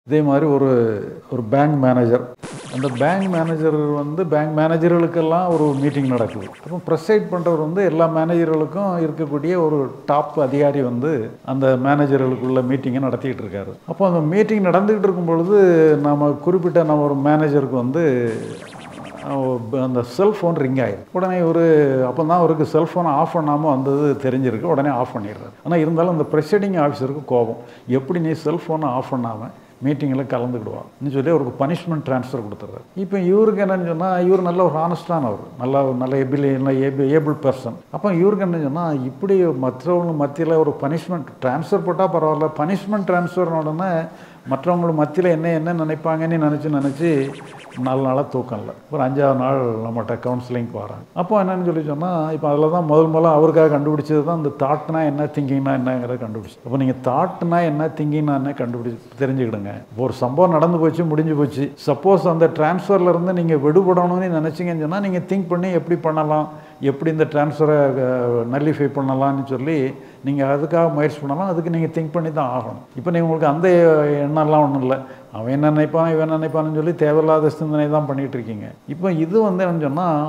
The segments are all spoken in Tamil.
இதே மாதிரி ஒரு பேங்க் மேனேஜர், அந்த பேங்க் மேனேஜர் வந்து பேங்க் மேனேஜர்களுக்கெல்லாம் ஒரு மீட்டிங் நடக்குது. அப்போ ப்ரெசைட் பண்ணுறவர் வந்து எல்லா மேனேஜர்களுக்கும் இருக்கக்கூடிய ஒரு டாப் அதிகாரி வந்து அந்த மேனேஜர்களுக்குள்ள மீட்டிங்கை நடத்திக்கிட்டு இருக்காரு. அப்போ அந்த மீட்டிங் நடந்துக்கிட்டு இருக்கும் பொழுது நம்ம ஒரு மேனேஜருக்கு வந்து அந்த செல்ஃபோன் ரிங் ஆகிடும். உடனே அப்போ தான் அவருக்கு செல்ஃபோனை ஆஃப் பண்ணாமல் வந்தது தெரிஞ்சிருக்கு. உடனே ஆஃப் பண்ணிடுறாரு. ஆனால் இருந்தாலும் அந்த ப்ரெசைடிங் ஆஃபீஸருக்கு கோபம், எப்படி நீ செல்ஃபோனை ஆஃப் பண்ணாமல் மீட்டிங்கில் கலந்துக்கிடுவான்னு சொல்லி அவருக்கு பனிஷ்மெண்ட் ட்ரான்ஸ்ஃபர் கொடுத்துட்றாரு. இப்போ இவருக்கு என்னன்னு சொன்னால், இவர் நல்ல ஒரு ஹானஸ்டானவர், நல்ல ஏபிள் பர்சன். அப்போ இவருக்கு என்ன சொன்னால், இப்படி மற்றவங்க மத்தியில் ஒரு பனிஷ்மெண்ட் ட்ரான்ஸ்ஃபர் போட்டால் பரவாயில்ல, பனிஷ்மெண்ட் ட்ரான்ஸ்ஃபர்ன உடனே மற்றவங்க மத்தியில் என்ன நினைப்பாங்கன்னு நினச்சி 4 நாளாக தூக்கம் இல்லை. ஒரு 5ஆவது நாள் நம்மகிட்ட கவுன்சிலிங்க்கு வராங்க. அப்போ என்னன்னு சொல்லி சொன்னால், இப்போ அதில் தான் முதல்ல அவருக்காக கண்டுபிடிச்சது தான் இந்த தாட்னா என்ன, திங்கிங்னா என்னங்கிறத கண்டுபிடிச்சி. அப்போ நீங்கள் தாட்னா என்ன, திங்கிங்னா என்ன தெரிஞ்சுக்கிடுங்க. இப்போ ஒரு சம்பவம் நடந்து போச்சு, முடிஞ்சு போச்சு. சப்போஸ் அந்த டிரான்ஸ்ஃபர்லேருந்து நீங்கள் விடுபடணும்னு நினச்சிங்கன்னு சொன்னால், நீங்கள் திங்க் பண்ணி எப்படி பண்ணலாம், எப்படி இந்த டிரான்ஸ்ஃபரை நல்லிஃபை பண்ணலாம்னு சொல்லி நீங்கள் அதுக்காக முயற்சி பண்ணலாம். அதுக்கு நீங்கள் திங்க் பண்ணி தான் ஆகணும். இப்போ நீங்கள் உங்களுக்கு அந்த எண்ணம்லாம் ஒன்றும் இல்லை, அவன் என்ன நினைப்பான் இவன் நினைப்பான்னு சொல்லி தேவையில்லாத சிந்தனை தான் பண்ணிகிட்டு இருக்கீங்க. இப்போ இது வந்து என்னன்னு சொன்னால்,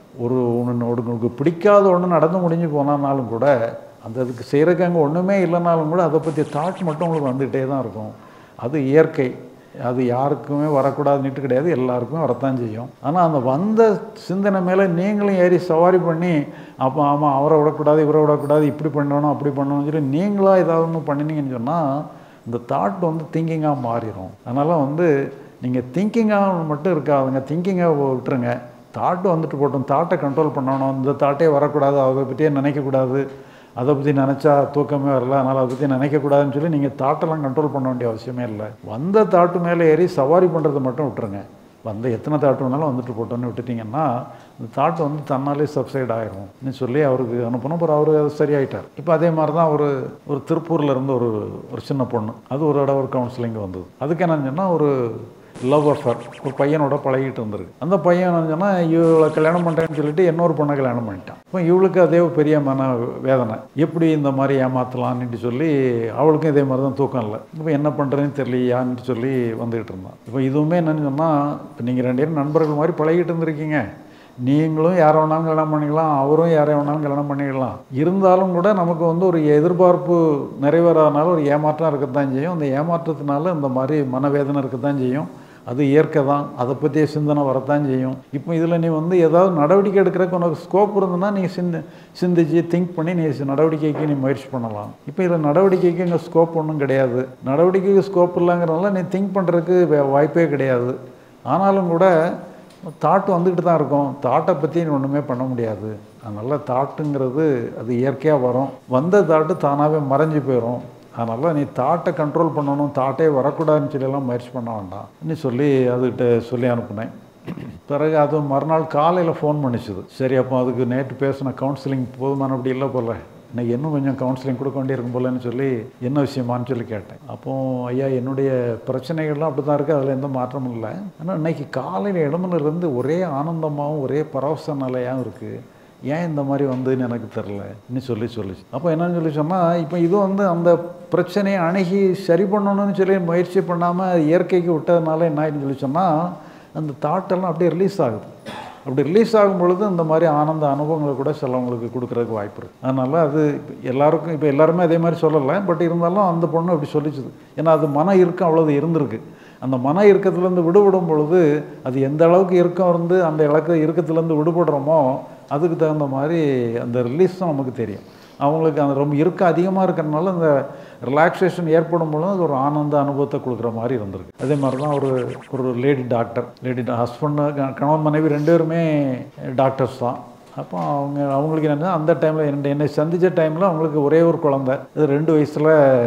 உங்களுக்கு பிடிக்காத ஒன்று நடந்து முடிஞ்சு போனாலும் கூட, அதுக்கு செய்கிறதுக்கு அங்கே ஒன்றுமே இல்லைனாலும் கூட அதை பற்றி தாட் மட்டும் உங்களுக்கு வந்துக்கிட்டே தான் இருக்கும். அது இயற்கை, அது யாருக்குமே வரக்கூடாதுன்னுட்டு கிடையாது, எல்லாருக்குமே வரத்தான் செய்யும். ஆனால் அந்த வந்த சிந்தனை மேலே நீங்களும் ஏறி சவாரி பண்ணி, அப்போ ஆமாம் அவரை விடக்கூடாது இவரை விடக்கூடாது, இப்படி பண்ணணும் அப்படி பண்ணணும்னு சொல்லி நீங்களாக ஏதாவது ஒன்று பண்ணினீங்கன்னு சொன்னால், இந்த தாட் வந்து திங்கிங்காக மாறிடும். அதனால் வந்து நீங்கள் திங்கிங்காக மட்டும் இருக்காதுங்க, திங்கிங்காக விட்டுருங்க. தாட்டு வந்துட்டு போட்டோம், தாட்டை கண்ட்ரோல் பண்ணணும். இந்த தாட்டே வரக்கூடாது, அதை பற்றியே நினைக்கக்கூடாது, அதை பற்றி நினச்சா தூக்கமே வரல, அதனால் அதை பற்றி நினைக்கக்கூடாதுன்னு சொல்லி நீங்கள் தாட்டெல்லாம் கண்ட்ரோல் பண்ண வேண்டிய அவசியமே இல்லை. வந்த தாட்டு மேலே ஏறி சவாரி பண்ணுறதை மட்டும் விட்டுருங்க. வந்த எத்தனை தாட்டு வேணாலும் வந்துட்டு போட்டோன்னு விட்டுட்டிங்கன்னா, இந்த தாட்டு வந்து தன்னாலே சப்சைட் ஆகிரும்னு சொல்லி அவருக்கு அனுப்பணும். அப்புறம் அவர் அது சரியாயிட்டார். இப்போ அதே மாதிரி தான் ஒரு திருப்பூரில் இருந்து ஒரு சின்ன பொண்ணு, அது ஒரு இடம் ஒரு கவுன்சிலிங் வந்தது. அதுக்கு என்னன்னு சொன்னால், ஒரு லவ் அஃபேர், ஒரு பையனோட பழகிட்டு இருந்திருக்கு. அந்த பையன் என்னன்னு சொன்னால், இவளை கல்யாணம் பண்ணுறேன்னு சொல்லிட்டு இன்னொரு பொண்ணை கல்யாணம் பண்ணிட்டான். இப்போ இவளுக்கு அதே பெரிய மன வேதனை, எப்படி இந்த மாதிரி ஏமாற்றலான்ட்டு சொல்லி அவளுக்கும் இதே மாதிரி தான் தூக்கம் இல்லை. இப்போ என்ன பண்ணுறதுன்னு தெரியலையான்னு சொல்லி வந்துக்கிட்டு இருந்தான். இப்போ இதுவுமே என்னென்னு சொன்னால், இப்போ நீங்கள் 2 பேரும் நண்பர்கள் மாதிரி பழகிட்டு இருந்திருக்கீங்க. நீங்களும் யாரை வேணாலும் கல்யாணம் பண்ணிக்கலாம், அவரும் யாரை வேணாலும் கல்யாணம் பண்ணிக்கலாம். இருந்தாலும் கூட நமக்கு வந்து ஒரு எதிர்பார்ப்பு நிறைவேறாதனால ஒரு ஏமாற்றம் இருக்கத்தான் செய்யும். அந்த ஏமாற்றத்தினால இந்த மாதிரி மனவேதனை இருக்கத்தான் செய்யும். அது இயற்கை தான், அதை பற்றிய சிந்தனை வரத்தான் செய்யும். இப்போ இதில் நீ வந்து ஏதாவது நடவடிக்கை எடுக்கிறதுக்கு உனக்கு ஸ்கோப் இருந்ததுன்னா நீங்கள் சிந்திச்சு திங்க் பண்ணி நீ நடவடிக்கைக்கு நீ முயற்சி பண்ணலாம். இப்போ இதில் நடவடிக்கைக்கு இங்கே ஸ்கோப் ஒன்றும் கிடையாது. நடவடிக்கைக்கு ஸ்கோப் இல்லைங்கிறனால நீ திங்க் பண்ணுறதுக்கு வாய்ப்பே கிடையாது. ஆனாலும் கூட தாட்டு வந்துக்கிட்டு தான் இருக்கும். தாட்டை பற்றி ஒன்றுமே பண்ண முடியாது. அதனால் தாட்டுங்கிறது அது இயற்கையாக வரும். வந்த தாட்டு தானாகவே மறைஞ்சு போயிடும். அதனால் நீ தாட்டை கண்ட்ரோல் பண்ணணும், தாட்டே வரக்கூடாதுன்னு சொல்லலாம் முயற்சி பண்ண வேண்டாம்னு சொல்லி அதுக்கிட்ட சொல்லி அனுப்புனேன். பிறகு அது மறுநாள் காலையில் ஃபோன் பண்ணிச்சுது. சரி, அப்போ அதுக்கு நேற்று பேசின கவுன்சிலிங் போதுமானபடி இல்லை போல், இன்றைக்கி இன்னும் கொஞ்சம் கவுன்சிலிங் கொடுக்க வேண்டியிருக்கும் போலன்னு சொல்லி என்ன விஷயமானு சொல்லி கேட்டேன். அப்போது ஐயா, என்னுடைய பிரச்சனைகள்லாம் அப்படி தான் இருக்குது, அதில் எந்த மாற்றமும் இல்லை. ஆனால் இன்றைக்கி காலையில் இடமுலேருந்து ஒரே ஆனந்தமாகவும் ஒரே பரவச நிலையாகவும் இருக்குது, ஏன் இந்த மாதிரி வந்துன்னு எனக்கு தெரிலன்னு சொல்லிச்சு. அப்போ என்னன்னு சொல்லி சொன்னால், இப்போ இது வந்து அந்த பிரச்சனையை அணுகி சரி பண்ணணும்னு சொல்லி முயற்சி பண்ணாமல் இயற்கைக்கு விட்டதுனால என்ன ஆகிடுன்னு சொல்லி சொன்னால், அந்த தாட்டெல்லாம் அப்படியே ரிலீஸ் ஆகுது. அப்படி ரிலீஸ் ஆகும் பொழுது இந்த மாதிரி ஆனந்த அனுபவங்களை கூட சிலவங்களுக்கு கொடுக்குறதுக்கு வாய்ப்பு இருக்குது. அதனால் அது எல்லாருக்கும், இப்போ எல்லாருமே அதே மாதிரி சொல்லலை, பட் இருந்தாலும் அந்த பொண்ணு அப்படி சொல்லிச்சுது. ஏன்னா அது மன இறுக்கம் அவ்வளவு இருந்திருக்கு. அந்த மன இறுக்கத்துலேருந்து விடுபடும் பொழுது அது எந்த அளவுக்கு இறுக்கம் இருந்து அந்த இறுக்கத்துலேருந்து விடுபடுறோமோ அதுக்கு தகுந்த மாதிரி அந்த ரிலீஸும் நமக்கு தெரியும். அவங்களுக்கு அந்த ரொம்ப இறுக்கம் அதிகமாக இருக்கிறதுனால அந்த ரிலாக்ஸேஷன் ஏற்படும் பொழுது அது ஒரு ஆனந்த அனுபவத்தை கொடுக்குற மாதிரி இருந்திருக்கு. அதே மாதிரி தான் ஒரு லேடி ஹஸ்பண்டு, கணவன் மனைவி 2 பேருமே டாக்டர்ஸ் தான். அப்போ அவங்களுக்கு என்னென்னா, அந்த டைமில் என்னை சந்தித்த டைமில் அவங்களுக்கு ஒரே ஒரு குழந்தை, இது 2 வயசில்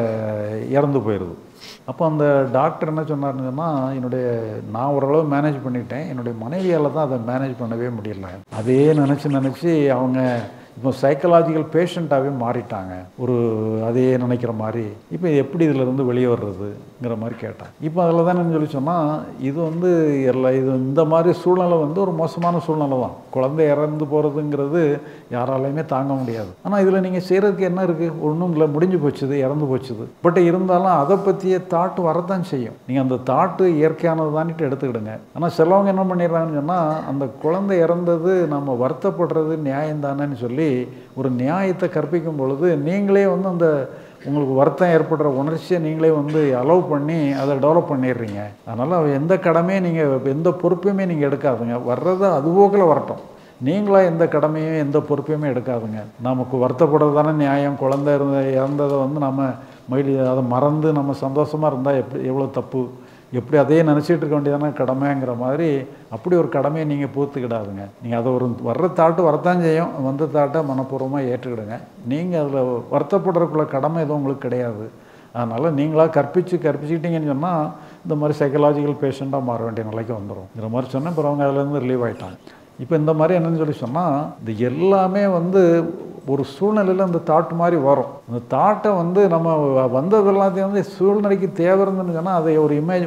இறந்து போயிடுது. அப்போ அந்த டாக்டர் என்ன சொன்னார்னு சொன்னால், நான் ஓரளவு மேனேஜ் பண்ணிட்டேன், என்னுடைய மனைவியால் தான் அதை மேனேஜ் பண்ணவே முடியல. அதே நினச்சி அவங்க இப்போ சைக்கலாஜிக்கல் பேஷண்ட்டாகவே மாறிட்டாங்க. அதே நினைக்கிற மாதிரி. இப்போ எப்படி இதிலேருந்து வெளியே வர்றது இருக்குங்கிற மாதிரி கேட்டான். இப்போ அதில் தான் சொல்லி சொன்னால், இது வந்து இது இந்த மாதிரி சூழ்நிலை வந்து ஒரு மோசமான சூழ்நிலை தான். குழந்தை இறந்து போகிறதுங்கிறது யாராலையுமே தாங்க முடியாது. ஆனால் இதில் நீங்கள் செய்கிறதுக்கு என்ன இருக்குது? ஒன்றும் இல்லை, முடிஞ்சு போச்சுது, இறந்து போச்சுது. பட் இருந்தாலும் அதை பற்றிய தாட்டு வரத்தான் செய்யும். நீங்கள் அந்த தாட்டு இயற்கையானது தானிட்டு எடுத்துக்கிடுங்க. ஆனால் சிலவங்க என்ன பண்ணிடுறாங்கன்னு சொன்னால், அந்த குழந்தை இறந்தது நம்ம வருத்தப்படுறது நியாயம் தானேன்னு சொல்லி ஒரு நியாயத்தை கற்பிக்கும் பொழுது நீங்களே வந்து அந்த உங்களுக்கு வருத்தம் ஏற்படுற உணர்ச்சியை நீங்களே வந்து அலோவ் பண்ணி அதை டெவலப் பண்ணிடுறீங்க. அதனால் எந்த கடமையும் நீங்கள் எந்த பொறுப்பையுமே நீங்கள் எடுக்காதுங்க. வர்றதை அதுபோக்கில் வரட்டும். நீங்களாக எந்த கடமையும் எந்த பொறுப்பையுமே எடுக்காதுங்க. நமக்கு வருத்தப்படுறது தானே நியாயம். குழந்தை இறந்ததை வந்து நம்ம அதை மறந்து நம்ம சந்தோஷமாக இருந்தால் எவ்வளோ தப்பு, எப்படி அதையே நினச்சிட்டு இருக்க வேண்டியதான கடமைங்கிற மாதிரி அப்படி ஒரு கடமையை நீங்கள் பூர்த்துக்கிடாதுங்க. நீங்கள் அதை வர்ற தாட்டு வரத்தான் செய்யும். வந்த தாட்டை மனப்பூர்வமாக ஏற்றுக்கிடுங்க. நீங்கள் அதில் வருத்தப்படுறதுக்குள்ள கடமை எதுவும் உங்களுக்கு கிடையாது. அதனால் நீங்களாக கற்பிச்சுக்கிட்டீங்கன்னு சொன்னால் இந்த மாதிரி சைக்கலாஜிக்கல் பேஷண்ட்டாக மாற வேண்டிய நிலைக்கு வந்துடும் மாதிரி சொன்னேன். அப்புறம் அவங்க அதுலேருந்து ரிலீவ் ஆகிட்டாங்க. இப்போ இந்த மாதிரி என்னன்னு சொல்லி சொன்னால், இது எல்லாமே வந்து ஒரு சூழ்நிலையில் அந்த தாட் மாதிரி வரும். அந்த தாட்டை வந்து நம்ம வந்தது எல்லாத்தையும் வந்து சூழ்நிலைக்கு தேவை இருந்துன்னு சொன்னால் அதை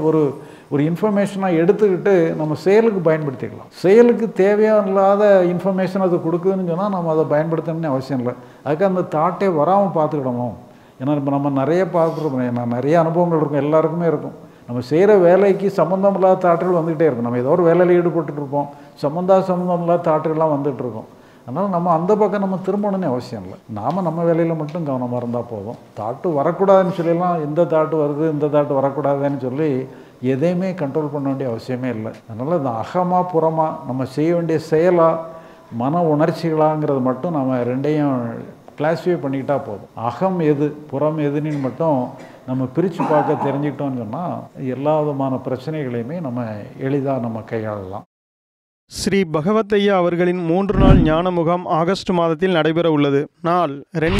ஒரு இன்ஃபர்மேஷனாக எடுத்துக்கிட்டு நம்ம செயலுக்கு பயன்படுத்திக்கலாம். செயலுக்கு தேவையில்லாத இன்ஃபர்மேஷன் அது கொடுக்குதுன்னு சொன்னால் நம்ம அதை பயன்படுத்தணும்னு அவசியம் இல்லை. அதுக்கு அந்த தாட்டே வராமல் பார்த்துக்கிடணும். ஏன்னா இப்போ நம்ம நிறைய பார்த்துருப்போம், நிறைய அனுபவங்கள் இருக்கும், எல்லாருக்குமே இருக்கும். நம்ம செய்கிற வேலைக்கு சம்மந்தம் இல்லாத தாட்டுகள் வந்துக்கிட்டே இருக்கும். நம்ம ஏதோ ஒரு வேலையில் ஈடுபட்டுருப்போம், சம்மந்தம் இல்லாத தாட்டுகள்லாம் வந்துகிட்ருக்கோம். அதனால் நம்ம அந்த பக்கம் நம்ம திரும்பணும்னு அவசியம் இல்லை. நாம் நம்ம வேலையில் மட்டும் கவனமாக இருந்தால் போதும். தாட்டு வரக்கூடாதுன்னு சொல்லிடலாம். எந்த தாட்டு வருது, இந்த தாட்டு வரக்கூடாதுன்னு சொல்லி எதையுமே கண்ட்ரோல் பண்ண வேண்டிய அவசியமே இல்லை. அதனால் இந்த அகமாக புறமாக நம்ம செய்ய வேண்டிய செயலாக மன உணர்ச்சிகளாங்கிறது மட்டும் நம்ம ரெண்டையும் கிளாஸிஃபை பண்ணிக்கிட்டா போதும். அகம் எது புறம் எதுன்னு மட்டும் நம்ம பிரித்து பார்க்க தெரிஞ்சுக்கிட்டோம்னு சொன்னால் எல்லா விதமான பிரச்சனைகளையுமே நம்ம எளிதாக நம்ம கையாளலாம். ஸ்ரீ பகவத் ஐயா அவர்களின் 3 நாள் ஞான முகாம் ஆகஸ்ட் மாதத்தில் நடைபெற உள்ளது. நாள்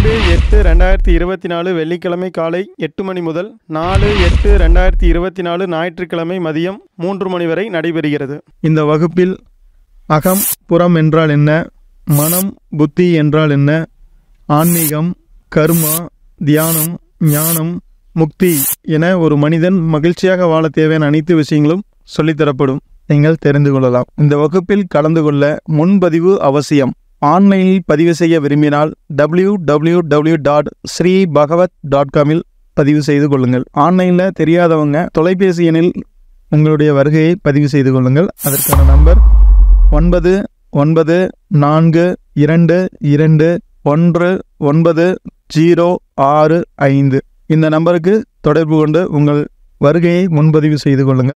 2/8/2024 வெள்ளிக்கிழமை காலை 8 மணி முதல் 4/8/2024 ஞாயிற்றுக்கிழமை மதியம் 3 மணி வரை நடைபெறுகிறது. இந்த வகுப்பில் அகம் புறம் என்றால் என்ன, மனம் புத்தி என்றால் என்ன, ஆன்மீகம், கர்மா, தியானம், ஞானம், முக்தி என ஒரு மனிதன் மகிழ்ச்சியாக வாழ தேவையான அனைத்து விஷயங்களும் சொல்லித்தரப்படும். நீங்கள் தெரிந்து கொள்ளலாம். இந்த வகுப்பில் கலந்து கொள்ள முன்பதிவு அவசியம். ஆன்லைனில் பதிவு செய்ய விரும்பினால் www.sreebhagavat.com பதிவு செய்து கொள்ளுங்கள். ஆன்லைனில் தெரியாதவங்க தொலைபேசி எண்ணில் உங்களுடைய வருகையை பதிவு செய்து கொள்ளுங்கள். அதற்கான நம்பர் 9942219065. இந்த நம்பருக்கு தொடர்பு கொண்டு உங்கள் வருகையை முன்பதிவு செய்து கொள்ளுங்கள்.